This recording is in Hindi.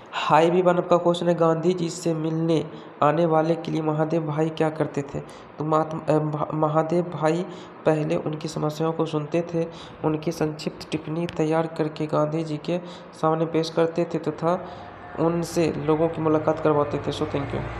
हाई भी वन आपका क्वेश्चन है, गांधी जी से मिलने आने वाले के लिए महादेव भाई क्या करते थे? तो महादेव भाई पहले उनकी समस्याओं को सुनते थे, उनकी संक्षिप्त टिप्पणी तैयार करके गांधी जी के सामने पेश करते थे तथा उनसे लोगों की मुलाकात करवाते थे। So thank you.